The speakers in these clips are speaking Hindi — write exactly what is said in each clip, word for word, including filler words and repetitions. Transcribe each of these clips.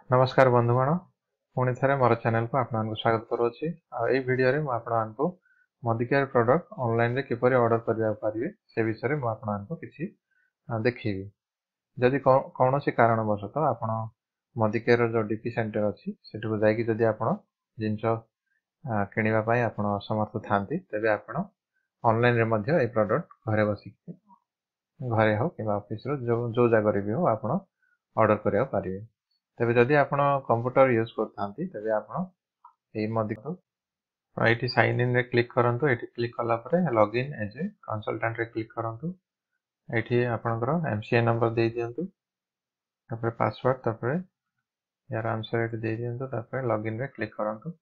नमस्कार बंधुगण पुणी थे मोर चैनल को आपको स्वागत करुच्ची आई वीडियो रे आपको मडिकेयर प्रोडक्ट ऑनलाइन रे किपरि ऑर्डर करिया पारिबे से विषय में आपको किछि देखिबी जदि कौन सी कारणवशत आपण मडिकेयर जो डीपी सेंटर अच्छी सेठू जाकि जदि आपण जिंस किनिबा पई आपण असमर्थ थांती तबे आपण ऑनलाइन रे मध्य ए प्रोडक्ट घरे बसी घरे हो कि ऑफिस रो जो जो जगह रे भी हो आपण ऑर्डर करिया पारिबे तबे जदि आपण कंप्यूटर यूज करथांती तबे आपण ए मडिकेयर एटी साइन इन रे क्लिक करंतु एटी क्लिक कला परे लॉगिन एज ए कंसल्टेंट रे क्लिक करंतु एटी आपनकर एमसीए नंबर दे दियंतु तापर पासवर्ड तापर यार आंसर एटी दे दियंतु तापर लॉगिन रे क्लिक करंतु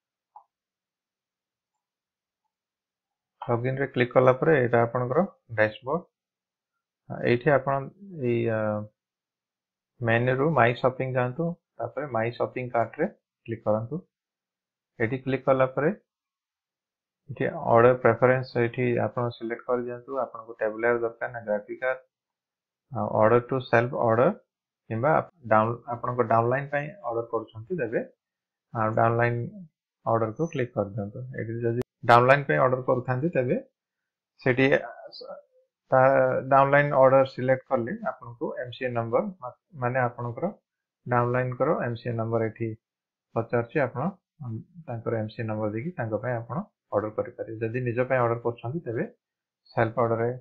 लॉगिन रे क्लिक कला परे एटा आपनकर डैशबोर्ड एटी आपण ए मेन्यू रु माय शॉपिंग जानतु तापर माय शॉपिंग कार्ट रे क्लिक करंतु एटी क्लिक कला परे एटी ऑर्डर प्रेफरेंस एटी आपण सिलेक्ट कर दियंतु आपण को टेबुलर दरकार ना graphical order to self order किबा डाउन आपण को डाउनलाइन पई ऑर्डर करछंती देबे डाउनलाइन ऑर्डर को क्लिक कर दियंतु एटी जदी डाउनलाइन पे ऑर्डर करथांती तबे सेटी डाउनलाइन ऑर्डर सिलेक्ट करले आपन को एमसीए नंबर माने आपनकर डाउनलाइन करो एमसीए नंबर एठी पचारची आपन तांकर एमसीए नंबर देखि तांको पय आपन ऑर्डर करि पारे जदी निज पय ऑर्डर करछंती तबे सेल्फ ऑर्डर रे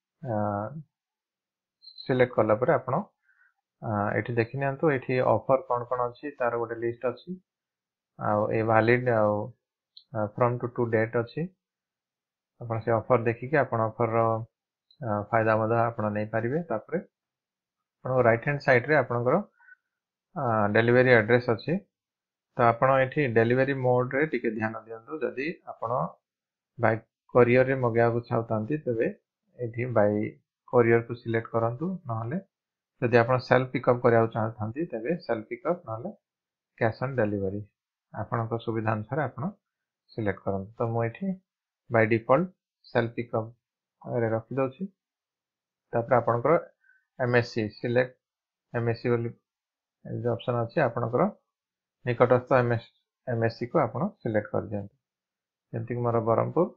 सिलेक्ट करला परे आपन एठी देखिनंतु एठी ऑफर कोन कोन अछि तार गोटे लिस्ट अछि आ ए वैलिड आ फ्रॉम टू टू डेट अछि अपन से ऑफर देखि के अपन ऑफर रो फायदा मदा आपण नै पारिबे तापरे आपण राइट हैंड साइड रे आपनकर डिलीवरी एड्रेस अछि तो आपण एठी डिलीवरी मोड रे टिके ध्यान दियंतु जदी आपण बाय कोरियर रे मगाया को चाहतांती तबे एठी बाय कोरियर को सिलेक्ट करंतु नहले जदी आपण सेल्फ पिकअप करिया चाहतांती तबे सेल्फ पिकअप नहले कैश ऑन डिलीवरी आपण को सुविधा अनुसार आपण सिलेक्ट करंतु तो मो एठी बाय डिफॉल्ट सेल्फ पिकअप रे रखि दोछि तापर आपनकर एमएससी सिलेक्ट एमएससी वाली जो ऑप्शन अछि आपनकर निकटस्थ एमएस एमएससी को आपण सिलेक्ट कर दियंतु जेंति कि मोर बरमपुर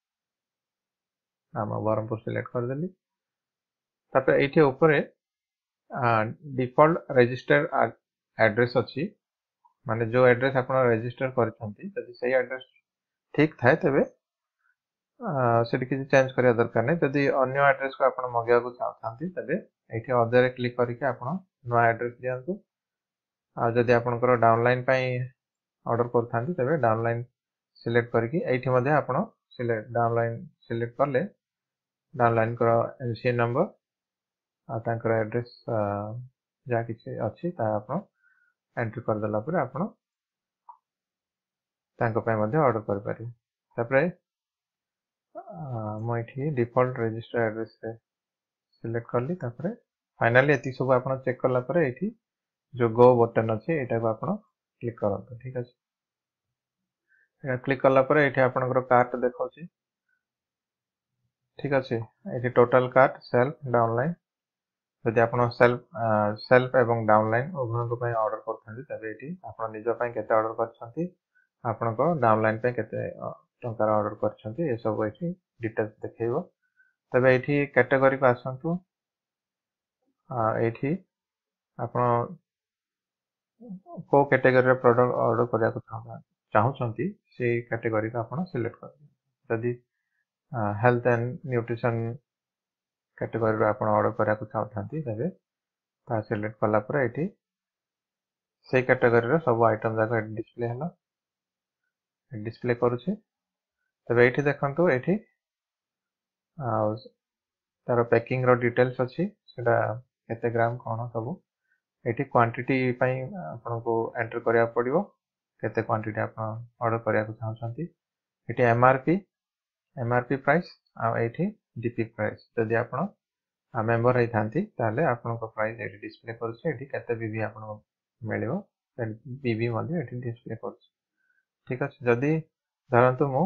हम बरमपुर सिलेक्ट कर देली तापर एठी ऊपर डिफॉल्ट रजिस्टर एड्रेस अछि माने जो एड्रेस आपण रजिस्टर करछंती जदि सही एड्रेस ठीक थाए तबे सेठी किछि चेंज करिया दरकार नै जदि अन्य एड्रेस को आपण मगाया को चाहतांती तबे एठी अदर रे क्लिक करिके आपण नया एड्रेस दियंतु आ जदि आपनकर डाउनलाइन पई ऑर्डर करथांती तबे डाउनलाइन सिलेक्ट करके एठी मध्ये आपण सिलेक्ट डाउनलाइन सिलेक्ट करले डाउनलाइन कर एमसीए नंबर आ तांकर एड्रेस जा किछि अछि ता आपण एंटर कर देला पर आपण तांको पई मध्ये ऑर्डर कर पारि तापरे मो एठी डिफॉल्ट रजिस्टर एड्रेस रे सिलेक्ट करली तापरे फाइनली एती सब आपण चेक करला पर एठी जो गो बटन अछि एटा को आपण क्लिक करंतु ठीक अछि एटा क्लिक करला पर एठी आपनकर कार्ट देखौछि ठीक अछि एठी टोटल कार्ट सेल्फ डाउनलाइन यदि आपण सेल्फ सेल्फ एवं डाउनलाइन उभय को पय ऑर्डर करथांती तबे एठी आपण निज पय केते ऑर्डर करछंती आपण को डाउनलाइन पे केते टंकार ऑर्डर करछंती ए सब एठी डिटेल्स देखैबो तबे एठी कैटेगरी को आसंतु आ एठी आपण को कैटेगरी रे प्रोडक्ट ऑर्डर करिया को चाहउछंती से कैटेगरी को आपण सिलेक्ट कर जदी हेल्थ एंड न्यूट्रिशन कैटेगरी रे आपण ऑर्डर करिया को चाहतांती तबे ता सिलेक्ट कला पर एठी से कैटेगरी रे सब आइटम जाका डिस्प्ले हला डिस्प्ले करूछि तबे एठी देखंतु एठी आ तार पैकिंग रो डिटेल्स अछि सेटा केते ग्राम कोन सब एठी क्वांटिटी पई आपन को एंटर करिया पड़िबो केते क्वांटिटी आपन ऑर्डर करिया को चाहछंती एठी एमआरपी एमआरपी प्राइस आ एठी डीपी प्राइस जदि आपन आ मेंबर रही थांती ताले आपन को प्राइस एठी डिस्प्ले करछ एठी केते बीबी आपन मिलिबो बीबी मध्ये एठी डिस्प्ले करछ ठीक अछि जदि धरंतु मो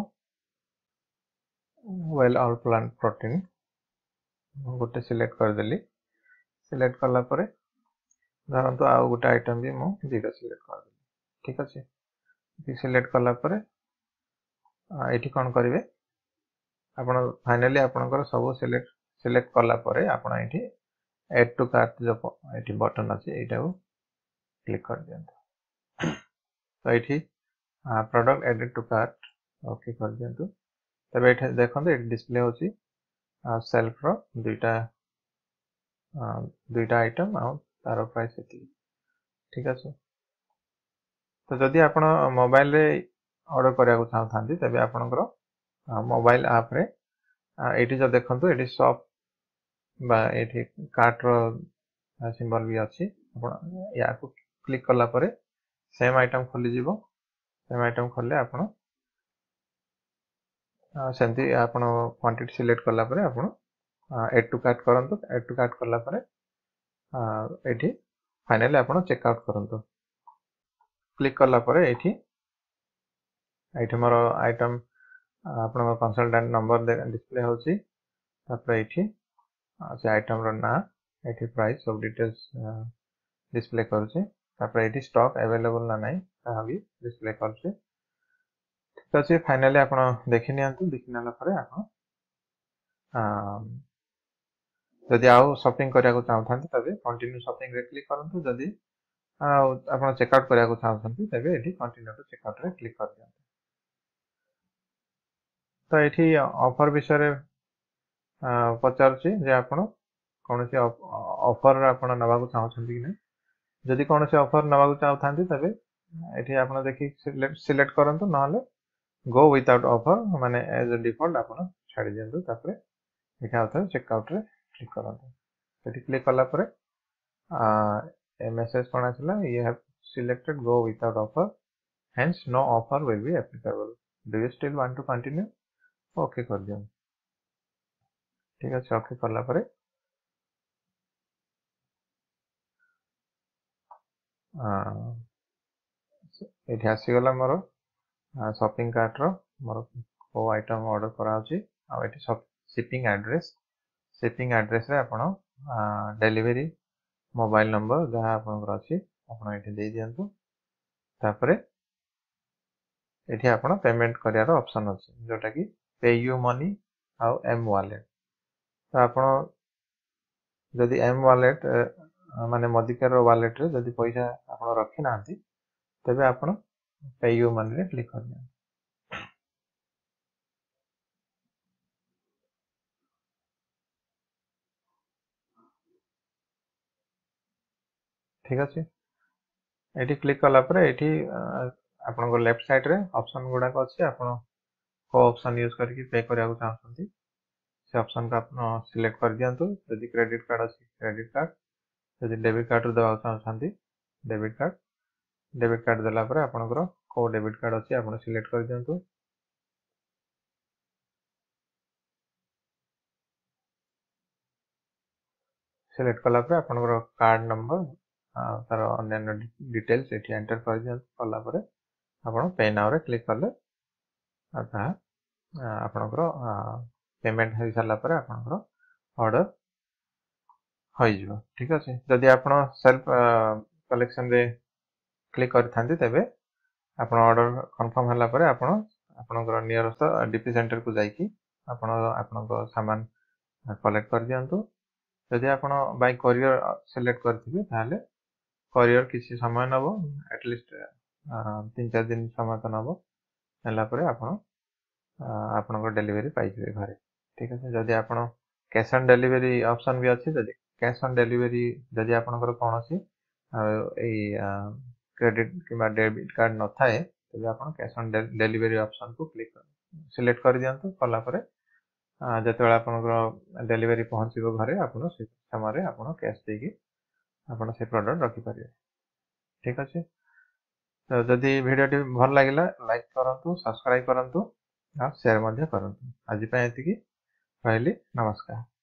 वेल ऑल प्लांट प्रोटीन गोटे सिलेक्ट कर देली सिलेक्ट करला परे धरतु आउ गोटे आइटम भी मु दुटा सिलेक्ट कर ठीक अच्छे सिलेक्ट कला परे एठी कौन करेंगे आपण फाइनली आपनकर सब सिलेक्ट सिलेक्ट कला परे आपण एठी एड टू कार्ट जो एठी बटन अछि एटा को क्लिक कर दियंतु तो एठी product added to cart okay कर दियंतु तबे एठी देखंतु एठी डिस्प्ले होची सेल्फ रो दुईटा दुईटा आइटम आ तार प्राइस एती ठीक अछि तो जदि आपण मोबाइल रे ऑर्डर करिया को चाहथांती तबे आपनकर मोबाइल ऐप रे एठी जो देखंतु एठी शॉप बा एठी कार्ट रो सिंबल भी अछि आपण या को क्लिक कला परे सेम आइटम खोली जीवो सेम आइटम खोले आपण सेंती आपण क्वांटिटी सिलेक्ट कला परे आपण एड टू कार्ट करंतु एड टू कार्ट कला परे एठी फाइनली आपण चेक आउट करंतु क्लिक कला परे एठी एठी मोर आइटम आपण कंसल्टेंट नंबर डिस्प्ले होची तापर एठी से आइटम रो ना एठी प्राइस सब डिटेल्स डिस्प्ले करछे तापर एठी स्टॉक अवेलेबल ना नाही ता भी डिस्प्ले करछे ठीक अछि फाइनली आपण देखि नियंतु देखि नला परे आपण जदि आउ शॉपिंग करिया को चाहथांती तबे कंटिन्यू शॉपिंग रे क्लिक करंतु जदि आपण चेक आउट करिया को चाहथांती तबे एठी कंटिन्यू टू चेक आउट रे क्लिक कर दियंतु तो एठी ऑफर विषय रे पचारछि जे आपण कोनोसी ऑफर आपण नबा को चाहछंती कि नै जदि कोनोसी ऑफर नबा को चाहथांती तबे एठी आपण देखि सिलेक्ट सिलेक्ट करंतु नहले गो विदाउट ऑफर माने एज अ डिफॉल्ट आपण छाडी दियंतु तापरे एठी आउथर चेक आउट रे क्लिक करंतु एठी क्लिक कला परे आ ए मेसेज कोन आछला you have selected go without offer hence no offer will be applicable do you still want to continue okay कर दियौ ठीक अछि ओके करला परे आ एठी आसी गला मोर शॉपिंग कार्ट रो मोर को आइटम ऑर्डर करा अछि आ एठी शिपिंग एड्रेस शिपिंग एड्रेस रे आपण डिलीवरी मोबाइल नंबर जहा आपण अछि आपण एठी दे दियंतु तापरे एठी आपण पेमेंट करिया रो ऑप्शन अछि जोटा कि पे यू मनी आ एम वॉलेट तो आपण जदि एम वॉलेट माने मोदिकेयर रो वॉलेट रे जदि पैसा आपण रखि नांती तबे आपण पे यू मनी रे क्लिक कर दियंतु ठीक अछि एठी क्लिक कला परे एठी आपण को लेफ्ट साइड रे ऑप्शन गुडा को अछि आपण को ऑप्शन यूज करके पे करिया को चाहथंती से ऑप्शन का आपण सिलेक्ट कर दियंतु यदि क्रेडिट कार्ड अछि क्रेडिट कार्ड यदि डेबिट कार्ड देबा चाहथंती डेबिट कार्ड डेबिट कार्ड देला परे आपनकर को डेबिट कार्ड अछि आपण सिलेक्ट कर दियंतु सिलेक्ट कला परे आपनकर कार्ड नंबर तार अन्य डिटेल्स एठी एंटर कर दियंतु कला परे आपण पे नाउ रे क्लिक करले आता आपनकर पेमेंट हो सारा परे आपनकर ऑर्डर होई जिवो ठीक अछि जदि आपण सेल्फ कलेक्शन रे क्लिक करथांती तबे आपण ऑर्डर कंफर्म हला परे आपण आपनकर नियरेस्ट डीपी सेंटर को जाई कि आपण आपनकर सामान कलेक्ट कर दियंतु जदि आपण बाय कोरियर सिलेक्ट करथिबे ताले कोरियर किसी समय नबो एटलीस्ट तीन चार दिन समय त नबो हला परे आपण आपनकर डिलीवरी पाई जिवे घरे ठीक अछि जदि आपण कैश ऑन डिलीवरी ऑप्शन भी अछि जदि कैश ऑन डिलीवरी जदि आपनकर कोनोसी ए क्रेडिट किबा डेबिट कार्ड न थाए तबे आपण कैश ऑन डिलीवरी ऑप्शन को क्लिक सिलेक्ट कर दियंतु कला परे जतेबेला आपनकर डिलीवरी पहुंचीबो घरे आपण से समय रे आपण कैश देकी आपण से प्रोडक्ट रखि परिबे ठीक अछि तो जदि वीडियो टी भल लागिला लाइक करंतु सब्सक्राइब करंतु आ शेयर मध्ये करंतु आज पे एतिकी रहली नमस्कार।